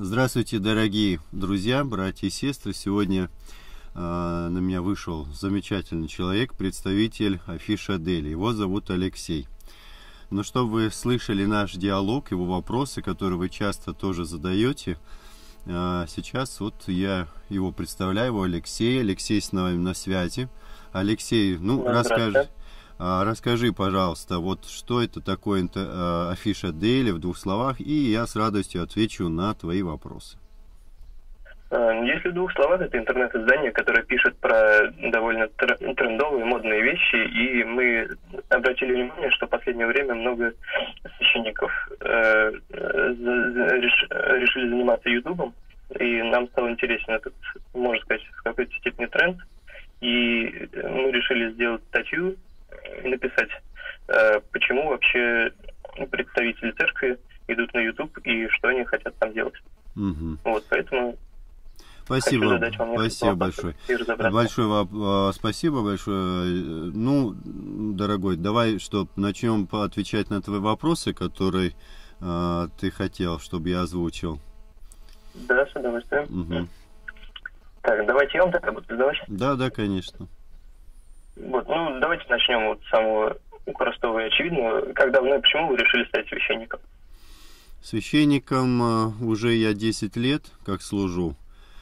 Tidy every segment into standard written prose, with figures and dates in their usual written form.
Здравствуйте, дорогие друзья, братья и сестры. Сегодня на меня вышел замечательный человек, представитель Афиша Дели. Его зовут Алексей. Но чтобы вы слышали наш диалог, его вопросы, которые вы часто тоже задаете, сейчас вот я его представляю, его Алексей. Алексей с нами на связи. Алексей, расскажи, пожалуйста, вот что это такое Афиша Дели в двух словах, и я с радостью отвечу на твои вопросы. Если в двух словах, это интернет-издание, которое пишет про довольно трендовые, модные вещи, и мы обратили внимание, что в последнее время много священников решили заниматься ютубом, и нам стал интересен этот, можно сказать, в какой-то степени тренд, и мы решили сделать статью и написать, почему вообще представители церкви идут на YouTube и что они хотят там делать. Угу. Вот, поэтому... Спасибо большое. Спасибо большое. Ну, дорогой, давай, чтобы начнем отвечать на твои вопросы, которые ты хотел, чтобы я озвучил. Да, с удовольствием. Угу. Так, давайте я вам тогда буду задавать. Да, конечно. Вот, ну, давайте начнем вот с самого простого и очевидного. Как давно и почему вы решили стать священником? Священником уже я 10 лет, как служу.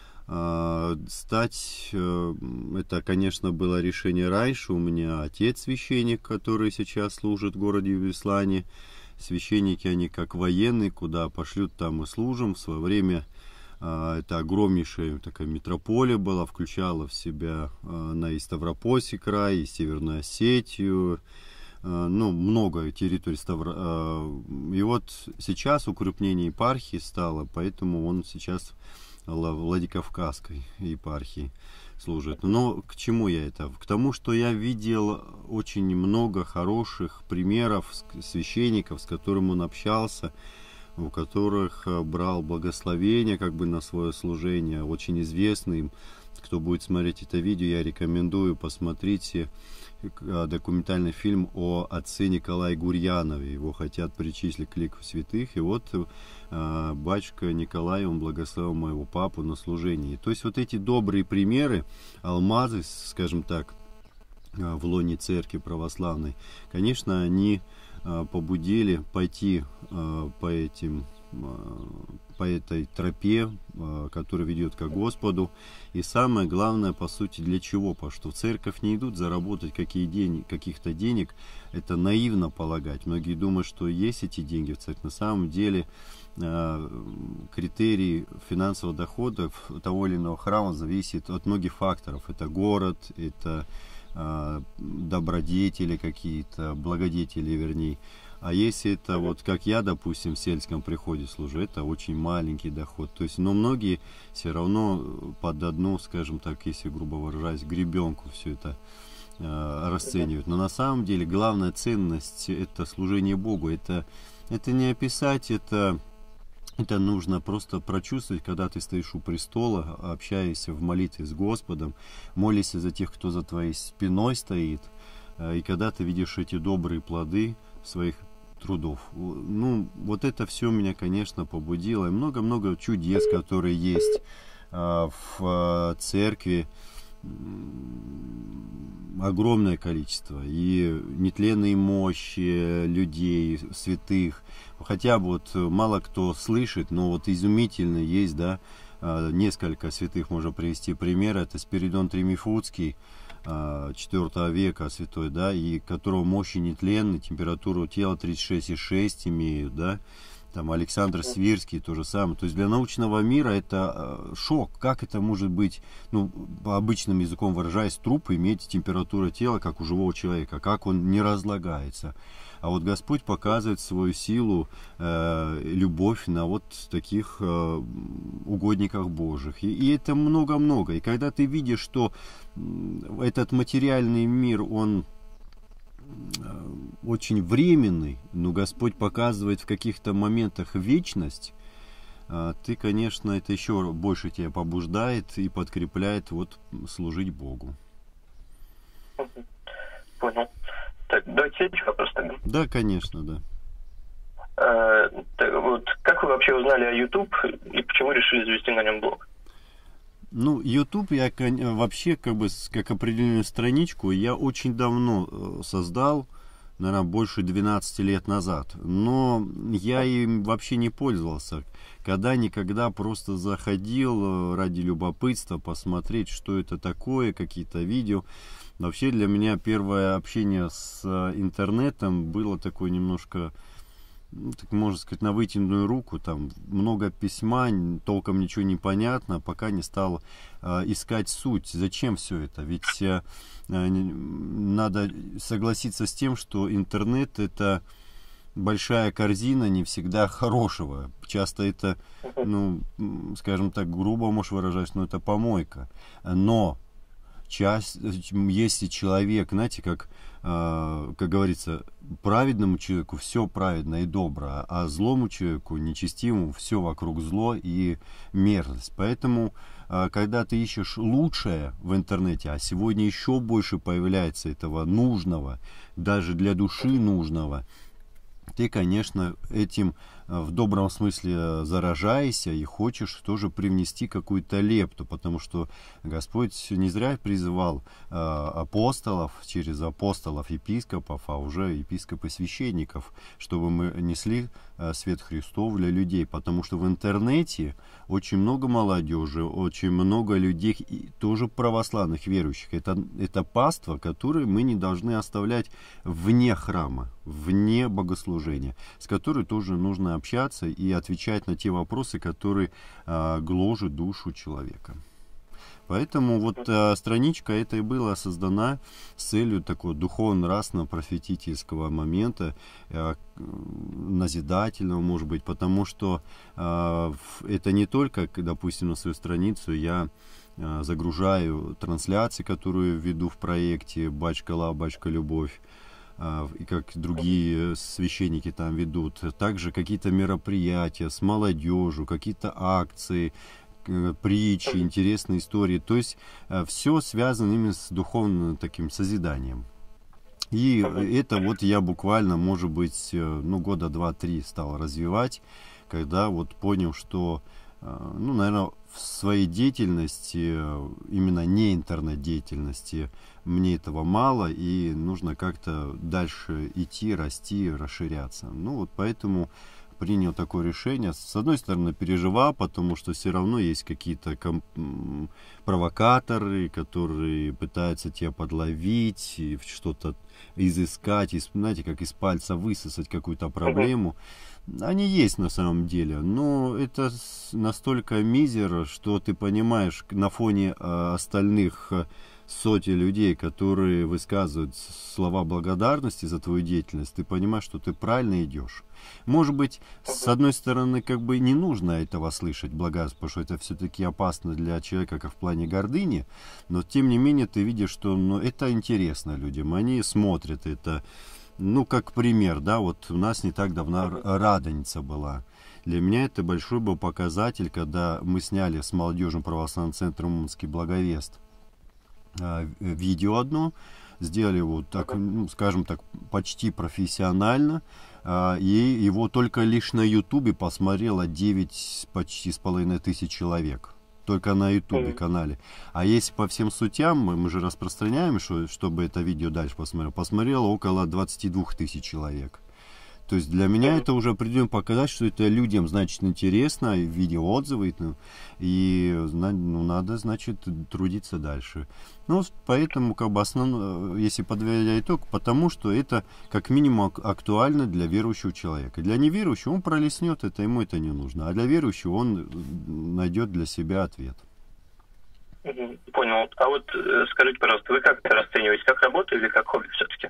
Стать, это, конечно, было решение раньше. У меня отец священник, который сейчас служит в городе Беслане. Священники, они как военные, куда пошлют, там и служим. В свое время это огромнейшая такая метрополия была, включала в себя и Ставропольский край, и Северную Осетию, ну, много территорий. И вот сейчас укрепление епархии стало, поэтому он сейчас в Владикавказской епархии служит. Но к чему я это? К тому, что я видел очень много хороших примеров священников, с которыми он общался, у которых брал благословение как бы на свое служение, очень известный. Кто будет смотреть это видео, я рекомендую, посмотрите документальный фильм о отце Николае Гурьянове. Его хотят причислить к лику святых, и вот батюшка Николай, он благословил моего папу на служении. То есть вот эти добрые примеры, алмазы, скажем так, в лоне церкви православной, конечно, они побудили пойти по этой тропе, которая ведет к Господу. И самое главное, по сути, для чего? Потому что в церковь не идут заработать каких-то денег. Это наивно полагать. Многие думают, что есть эти деньги в церкви. На самом деле критерий финансового дохода того или иного храма зависит от многих факторов. Это город, это добродетели какие-то, благодетели, вернее. А если это вот как я, допустим, в сельском приходе служу, это очень маленький доход. То есть, но многие все равно под одну, скажем так, если грубо выражаясь, гребенку все это расценивают. Но на самом деле главная ценность — это служение Богу. Это не описать, это нужно просто прочувствовать, когда ты стоишь у престола, общаешься в молитве с Господом, молишься за тех, кто за твоей спиной стоит, и когда ты видишь эти добрые плоды своих трудов. Ну, вот это все меня, конечно, побудило. И много-много чудес, которые есть в церкви. Огромное количество. И нетленные мощи людей, святых. Хотя бы вот мало кто слышит, но вот изумительно есть, да, несколько святых можно привести пример. Это Спиридон Тремифунский, 4 века святой, да, и которого мощи нетленные, температуру тела 36,6 имеют, да, там Александр Свирский то же самое. То есть для научного мира это шок. Как это может быть, ну, по обычным языком выражаясь, труп иметь температуру тела, как у живого человека, как он не разлагается. А вот Господь показывает свою силу, любовь на вот таких угодниках Божьих. И это много-много. И когда ты видишь, что этот материальный мир, он очень временный, но Господь показывает в каких-то моментах вечность, ты, конечно, это еще больше тебя побуждает и подкрепляет вот служить Богу. Понял. Так, давайте следующий вопрос тогда. Да, конечно, да. Вот, как вы вообще узнали о YouTube и почему решили завести на нем блог? Ну, YouTube я вообще как определенную страничку я очень давно создал, наверное, больше 12 лет назад. Но я им вообще не пользовался. Когда-никогда просто заходил ради любопытства посмотреть, что это такое, какие-то видео. Вообще для меня первое общение с интернетом было такое немножко, ну, так можно сказать, на вытянутую руку. Там много письма, толком ничего не понятно, пока не стал искать суть. Зачем все это? Ведь надо согласиться с тем, что интернет — это большая корзина не всегда хорошего. Часто это, ну, скажем так, грубо, может выражаясь, но это помойка. Но если человек, знаете, как говорится, праведному человеку все праведно и добро, а злому человеку, нечестивому, все вокруг зло и мерзость. Поэтому, когда ты ищешь лучшее в интернете, а сегодня еще больше появляется этого нужного, даже для души нужного, ты, конечно, этим в добром смысле заражаешься и хочешь тоже привнести какую-то лепту, потому что Господь не зря призывал апостолов, через апостолов епископов, а уже епископов священников, чтобы мы несли свет Христов для людей, потому что в интернете очень много молодежи, очень много людей, и тоже православных верующих. Это паства, которые мы не должны оставлять вне храма, вне богослужения, с которой тоже нужно общаться и отвечать на те вопросы, которые гложат душу человека. Поэтому вот страничка эта и была создана с целью такого духовно-нравственно-просветительского момента, назидательного, может быть, потому что это не только, допустим, на свою страницу я загружаю трансляции, которые веду в проекте «Батюшка Лав, Батюшка Любовь», и как другие священники там ведут, также какие-то мероприятия с молодежью, какие-то акции, притчи, интересные истории. То есть все связано именно с духовным таким созиданием. И это вот я буквально, может быть, ну, года 2-3 стал развивать, когда вот понял, что, ну, наверное, в своей деятельности, именно не интернет-деятельности, мне этого мало, и нужно как-то дальше идти, расти, расширяться. Ну, вот поэтому принял такое решение. С одной стороны, переживал, потому что все равно есть какие-то провокаторы, которые пытаются тебя подловить, и что-то изыскать, и, знаете, как из пальца высосать какую-то проблему. Они есть на самом деле, но это настолько мизер, что ты понимаешь, на фоне остальных сотен людей, которые высказывают слова благодарности за твою деятельность, ты понимаешь, что ты правильно идешь. Может быть, с одной стороны, как бы не нужно этого слышать, благодарность, потому что это все-таки опасно для человека, как в плане гордыни, но тем не менее ты видишь, что это интересно людям, они смотрят это. Ну, как пример, да, вот у нас не так давно Радоница была. Для меня это большой был показатель, когда мы сняли с молодежным православным центром «Уманский благовест» видео одно, сделали его так, ну, скажем так, почти профессионально, и его только лишь на Ютубе посмотрело 9 почти с половиной тысяч человек. Только на Ютубе канале. А если по всем сутям, мы же распространяем, чтобы это видео дальше посмотрело около 22 тысяч человек. То есть для меня это уже определенно показать, что это людям, значит, интересно, видеоотзывы, и надо, значит, трудиться дальше. Ну, поэтому, как бы, если подводя итог, потому что это, как минимум, актуально для верующего человека. Для неверующего он пролистнет это, ему это не нужно, а для верующего он найдет для себя ответ. Понял. А вот скажите, пожалуйста, вы как это расцениваете, как работу или как хобби все-таки?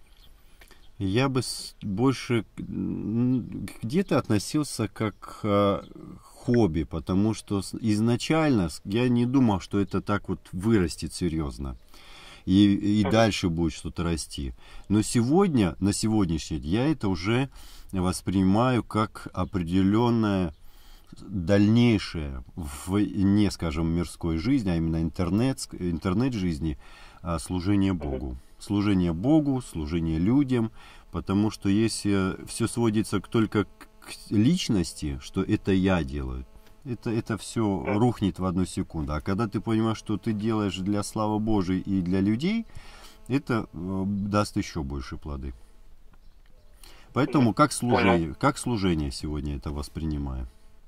Я бы больше где-то относился как хобби, потому что изначально я не думал, что это так вот вырастет серьезно. И дальше будет что-то расти. Но сегодня, на сегодняшний день, я это уже воспринимаю как определенное дальнейшее не, скажем, мирской жизни, а именно интернет-жизни, служение Богу. Служение Богу, служение людям, потому что если все сводится только к личности, что это я делаю, это все рухнет в одну секунду. А когда ты понимаешь, что ты делаешь для славы Божией и для людей, это даст еще больше плоды. Поэтому как служение сегодня это воспринимаю.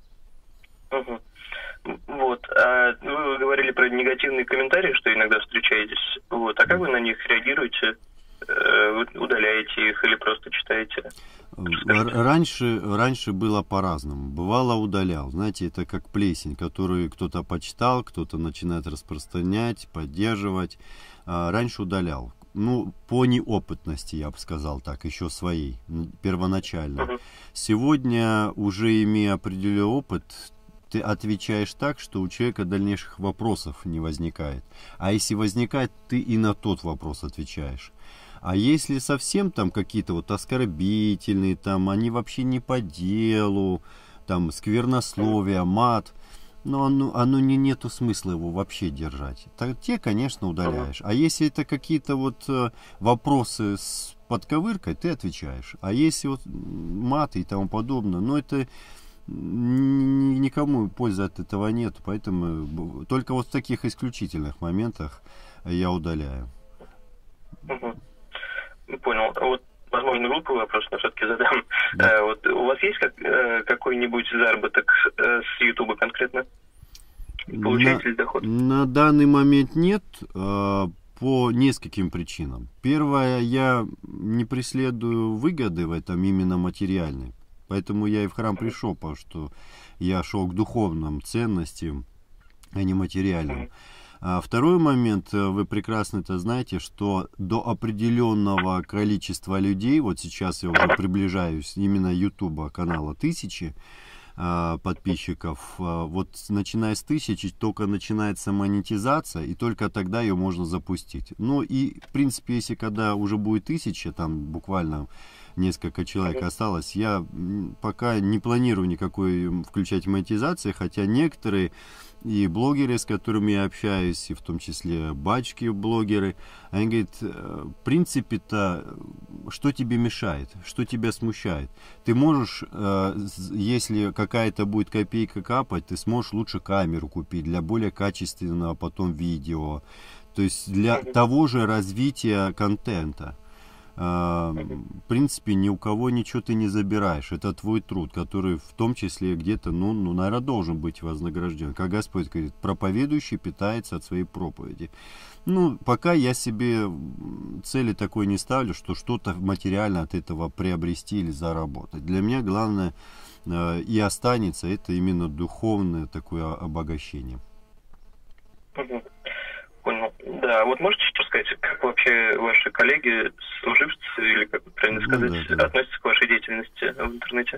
Вот. Вы говорили про негативные комментарии, что иногда встречаетесь. Вот. А как вы на них реагируете? Вы удаляете их или просто читаете? Раньше было по-разному. Бывало удалял. Знаете, это как плесень, которую кто-то почитал, кто-то начинает распространять, поддерживать. Раньше удалял. Ну, по неопытности, я бы сказал так, еще своей, первоначально. Сегодня, уже имея определенный опыт, ты отвечаешь так, что у человека дальнейших вопросов не возникает. А если возникает, ты и на тот вопрос отвечаешь. А если совсем там какие-то вот оскорбительные, там они вообще не по делу, там сквернословие, мат, но оно нету смысла его вообще держать. Так, те, конечно, удаляешь. А если это какие-то вот вопросы с подковыркой, ты отвечаешь. А если вот маты и тому подобное, ну это никому пользы от этого нет. Поэтому только вот в таких исключительных моментах я удаляю. Понял. Вот, возможно, глупый вопрос, но все-таки задам. Да. Вот у вас есть какой-нибудь заработок с Ютуба конкретно? Получаете ли доход? На данный момент нет, по нескольким причинам. Первое, я не преследую выгоды в этом именно материальной. Поэтому я и в храм пришел, потому что я шел к духовным ценностям, а не материальным. А второй момент, вы прекрасно это знаете, что до определенного количества людей, вот сейчас я уже приближаюсь именно YouTube канала 1000 подписчиков, вот начиная с 1000 только начинается монетизация, и только тогда ее можно запустить. Ну и в принципе, если когда уже будет 1000, там буквально несколько человек осталось, я пока не планирую никакой включать монетизации, хотя некоторые и блогеры, с которыми я общаюсь, и в том числе батчки-блогеры, они говорят, в принципе-то, что тебе мешает, что тебя смущает? Ты можешь, если какая-то будет копейка капать, ты сможешь лучше камеру купить для более качественного потом видео, то есть для того же развития контента. В принципе, ни у кого ничего ты не забираешь. Это твой труд, который в том числе где-то, наверное, должен быть вознагражден. Как Господь говорит, проповедующий питается от своей проповеди. Ну, пока я себе цели такой не ставлю, что что-то материально от этого приобрести или заработать. Для меня главное и останется это именно духовное такое обогащение. Понял. Да, вот можете рассказать, как вообще ваши коллеги, служивцы, или как правильно сказать, относятся к вашей деятельности в интернете?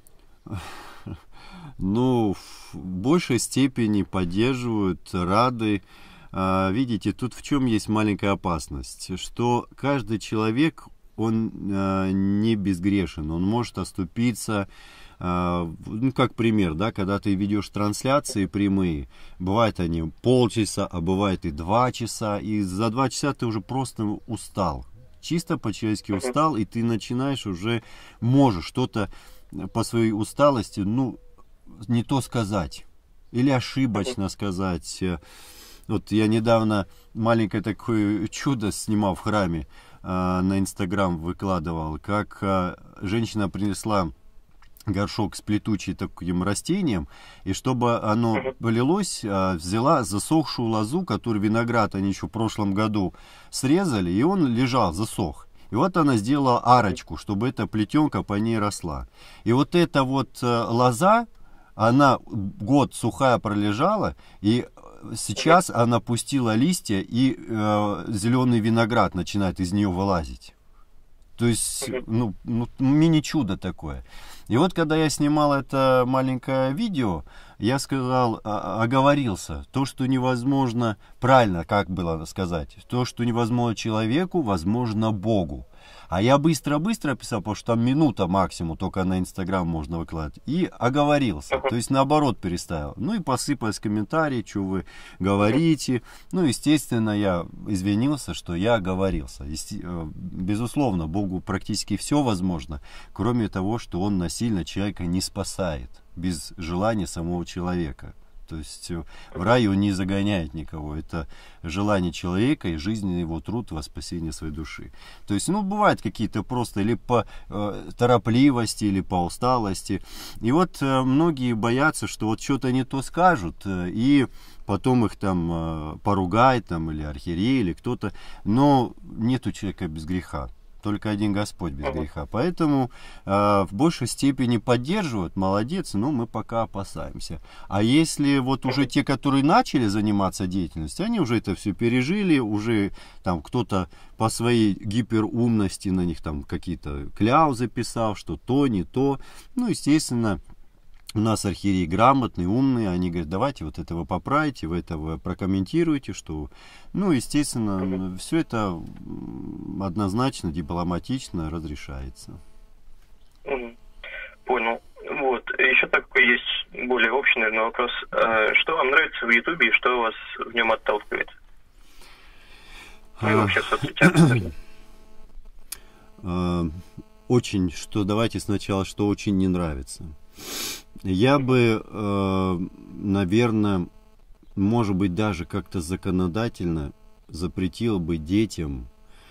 Ну, в большей степени поддерживают, рады. Видите, тут в чем есть маленькая опасность, что каждый человек, он не безгрешен, он может оступиться. Ну, как пример, да, когда ты ведешь трансляции прямые, бывает они полчаса, а бывает и 2 часа, и за 2 часа ты уже просто устал, чисто по-человечески устал, и ты начинаешь уже, можешь что-то по своей усталости, ну, не то сказать, или ошибочно сказать. Вот я недавно маленькое такое чудо снимал в храме, на Инстаграм выкладывал, как женщина принесла горшок с плетучим таким растением, и чтобы оно полилось, взяла засохшую лозу, которую виноград они еще в прошлом году срезали, и он лежал, засох. И вот она сделала арочку, чтобы эта плетенка по ней росла. И вот эта вот лоза, она год сухая пролежала, и сейчас она пустила листья, и зеленый виноград начинает из нее вылазить. То есть, ну мини-чудо такое. И вот, когда я снимал это маленькое видео, я сказал, оговорился. То, что невозможно, правильно, как было сказать, то, что невозможно человеку, возможно Богу. А я быстро-быстро писал, потому что там минута максимум только на Инстаграм можно выкладывать. И оговорился, то есть наоборот переставил. Ну и посыпались комментарии, что вы говорите. Ну, естественно, я извинился, что я оговорился. Безусловно, Богу практически все возможно, кроме того, что Он насильно человека не спасает без желания самого человека. То есть в рай Он не загоняет никого. Это желание человека и жизненный его труд во спасение своей души. То есть, ну, бывают какие-то просто или по торопливости, или по усталости. И вот многие боятся, что вот что-то не то скажут, и потом их там поругает, там, или архиерей, или кто-то. Но нету человека без греха. Только один Господь без греха. Поэтому в большей степени поддерживают, молодец, но мы пока опасаемся. А если вот уже те, которые начали заниматься деятельностью, они уже это все пережили, уже там кто-то по своей гиперумности на них там какие-то кляузы писал, что то, не то. Ну, естественно, у нас архиереи грамотные, умные, они говорят, давайте вот это вы поправите, вы это вы прокомментируете, что, ну, естественно, все это однозначно, дипломатично разрешается. Понял. Вот. Еще такой есть более общий, наверное, вопрос. Что вам нравится в Ютубе и что вас в нем отталкивает? Ну и вообще в соцсетях. Очень, что давайте сначала, что очень не нравится. Я бы, наверное, может быть, даже как-то законодательно запретил бы детям,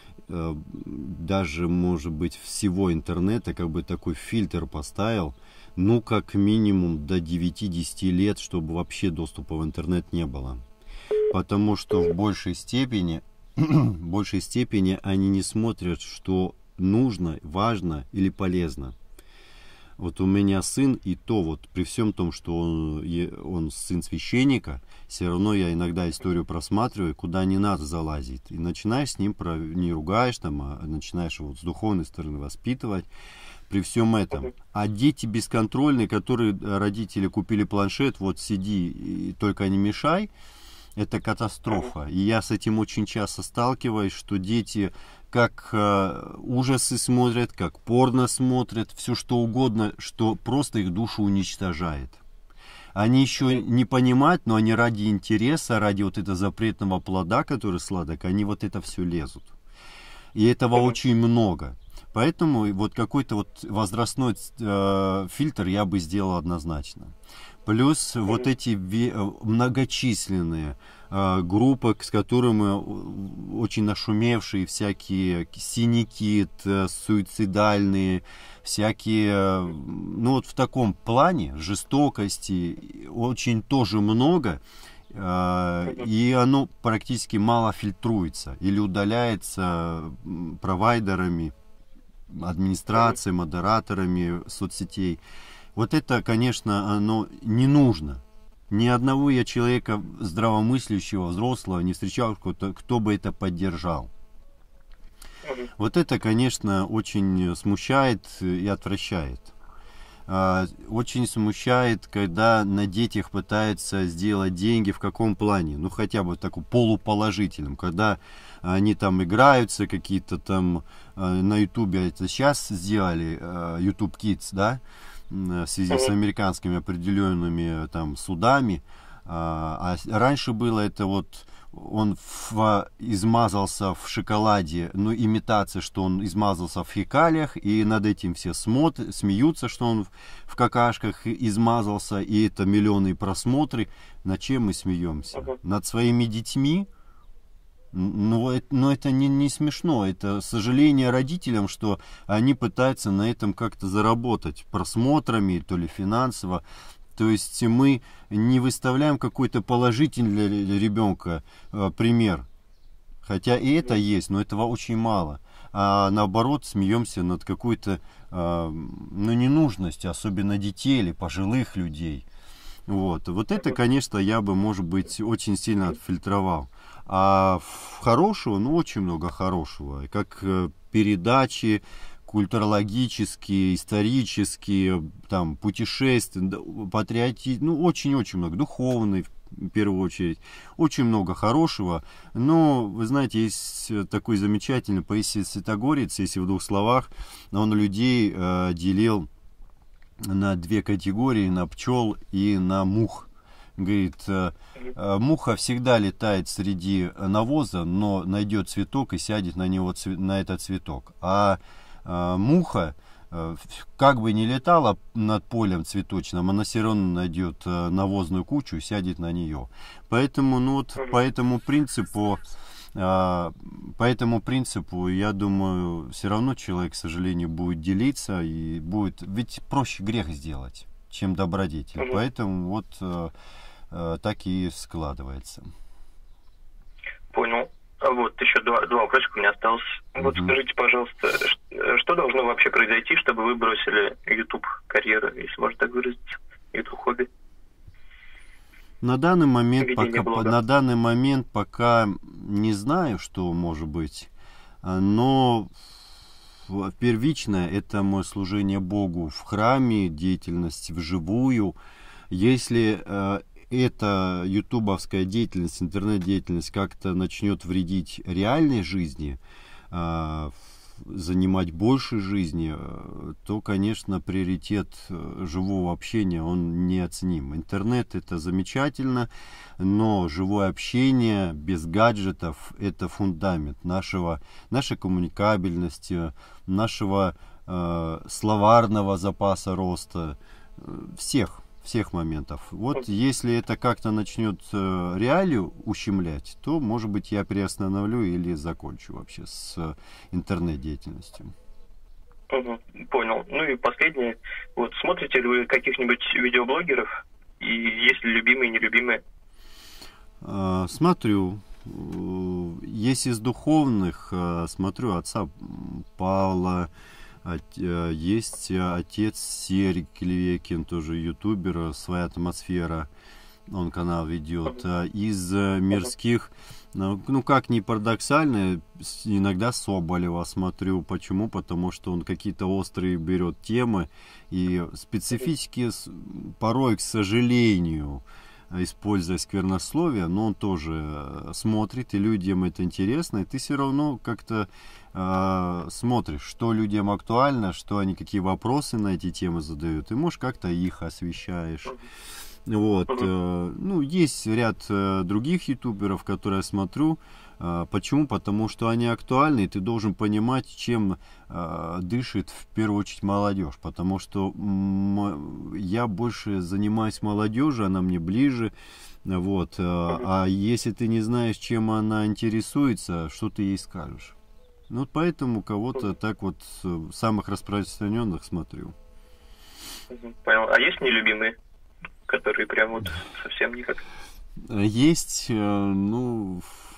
даже, может быть, всего интернета, как бы такой фильтр поставил, ну, как минимум до 9-10 лет, чтобы вообще доступа в интернет не было. Потому что в большей степени они не смотрят, что нужно, важно или полезно. Вот у меня сын, и то вот при всем том, что он сын священника, все равно я иногда историю просматриваю, куда не надо залазить. И начинаешь с ним, не ругаешь, там, а начинаешь его с духовной стороны воспитывать при всем этом. А дети бесконтрольные, которые родители купили планшет, вот сиди и только не мешай, это катастрофа. И я с этим очень часто сталкиваюсь, что дети как ужасы смотрят, как порно смотрят, все что угодно, что просто их душу уничтожает. Они еще не понимают, но они ради интереса, ради вот этого запретного плода, который сладок, они вот это все лезут. И этого очень много. Поэтому вот какой-то вот возрастной фильтр я бы сделал однозначно. Плюс вот эти многочисленные группы, с которыми очень нашумевшие всякие синяки, суицидальные, всякие, ну вот в таком плане жестокости очень тоже много, и оно практически мало фильтруется или удаляется провайдерами, администрацией, модераторами соцсетей. Вот это, конечно, оно не нужно. Ни одного я человека здравомыслящего, взрослого не встречал, кто бы это поддержал. Вот это, конечно, очень смущает и отвращает. Очень смущает, когда на детях пытаются сделать деньги. В каком плане? Ну, хотя бы таком полуположительном. Когда они там играются, какие-то там на Ютубе, это сейчас сделали, YouTube Kids, да, в связи с американскими определенными там судами. А раньше было это вот он измазался в шоколаде, ну, имитация, что он измазался в фекалиях, и над этим все смеются, что он в какашках измазался, и это миллионы просмотры. Над чем мы смеемся? Над своими детьми? Но это не смешно, это сожаление родителям, что они пытаются на этом как-то заработать просмотрами, то ли финансово. То есть мы не выставляем какой-то положительный для ребенка пример. Хотя и это есть, но этого очень мало. А наоборот, смеемся над какой-то ненужностью, особенно детей или пожилых людей. Вот это, конечно, я бы, может быть, очень сильно отфильтровал. А хорошего, очень много хорошего. Как передачи культурологические, исторические, там, путешествия, патриотические, очень-очень много, духовные, в первую очередь. Очень много хорошего, но, вы знаете, есть такой замечательный Паисий Святогорец, если в двух словах, он людей делил на две категории, на пчел и на мух. Говорит, муха всегда летает среди навоза, но найдет цветок и сядет на него, на этот цветок. А муха, как бы ни летала над полем цветочным, она все равно найдет навозную кучу и сядет на нее. Поэтому, ну вот, по этому принципу, я думаю, все равно человек, к сожалению, будет делиться и будет, ведь проще грех сделать, чем добродетель. Поэтому вот так и складывается. Понял. А вот еще два вопросика у меня осталось. Вот скажите, пожалуйста, что должно вообще произойти, чтобы вы бросили YouTube карьеру, если можно так выразиться, YouTube хобби? На данный момент пока не знаю, что может быть, но первичное это мое служение Богу в храме, деятельность вживую. Если эта ютубовская деятельность, интернет-деятельность как-то начнет вредить реальной жизни, занимать больше жизни, то, конечно, приоритет живого общения, он неоценим. Интернет это замечательно, но живое общение без гаджетов это фундамент нашей коммуникабельности, нашего словарного запаса роста, всех моментов. Вот если это как-то начнет реалию ущемлять, то, может быть, я приостановлю или закончу вообще с интернет-деятельностью. Понял. Ну и последнее. Вот смотрите ли вы каких-нибудь видеоблогеров? И есть ли любимые и нелюбимые? Смотрю. Есть из духовных, смотрю отца Павла, есть отец Серик Клевекин, тоже ютубер, своя атмосфера, он канал ведет. Из мирских, ну как ни парадоксально, иногда Соболева смотрю. Почему? Потому что он какие-то острые берет темы и специфически, порой, к сожалению, используя сквернословие, но он тоже смотрит, и людям это интересно, и ты все равно как-то смотришь, что людям актуально, что они, какие вопросы на эти темы задают, и, может, как-то их освещаешь. Вот. Ну, есть ряд других ютуберов, которые я смотрю. Почему? Потому что они актуальны, и ты должен понимать, чем дышит в первую очередь молодежь. Потому что я больше занимаюсь молодежью, она мне ближе. Вот. А если ты не знаешь, чем она интересуется, что ты ей скажешь? Ну, вот поэтому кого-то так вот самых распространенных смотрю. Понял. А есть нелюбимые, которые прям вот совсем никак? Есть, ну,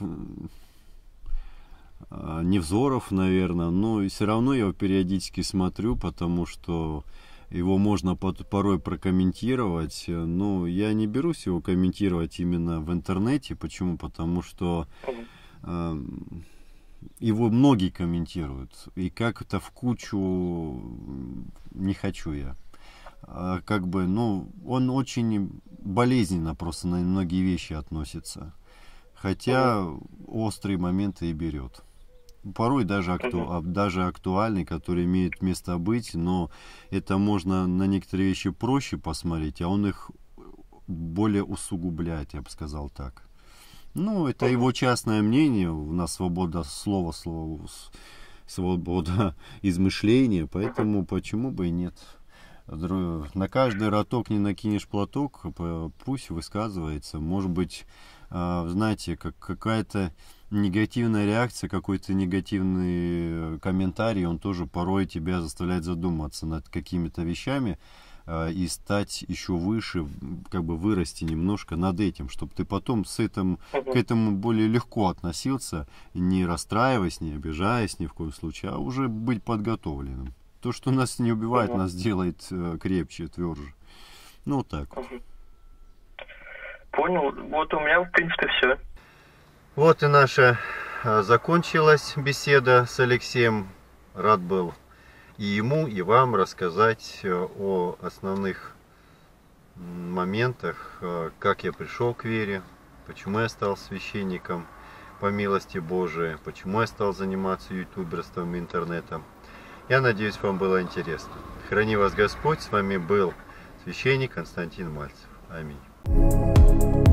Невзоров, наверное, но и все равно я его периодически смотрю, потому что его можно порой прокомментировать, но я не берусь его комментировать именно в интернете. Почему? Потому что его многие комментируют, и как-то в кучу не хочу я. Как бы, ну, он очень болезненно просто на многие вещи относится, хотя острые моменты и берет. Порой даже актуальный, который имеет место быть, но это можно на некоторые вещи проще посмотреть, а он их более усугубляет, я бы сказал так. Ну, это его частное мнение, у нас свобода слова, свобода измышления, поэтому почему бы и нет. На каждый роток не накинешь платок, пусть высказывается. Может быть, знаете, какая-то негативная реакция, какой-то негативный комментарий, он тоже порой тебя заставляет задуматься над какими-то вещами и стать еще выше, как бы вырасти немножко над этим, чтобы ты потом к этому более легко относился, не расстраиваясь, не обижаясь ни в коем случае, а уже быть подготовленным. То, что нас не убивает, нас делает крепче, тверже. Ну, вот так вот. Понял. Вот у меня, в принципе, все. Вот и наша закончилась беседа с Алексеем. Рад был и ему, и вам рассказать о основных моментах, как я пришел к вере, почему я стал священником по милости Божией, почему я стал заниматься ютуберством и интернетом. Я надеюсь, вам было интересно. Храни вас Господь. С вами был священник Константин Мальцев. Аминь.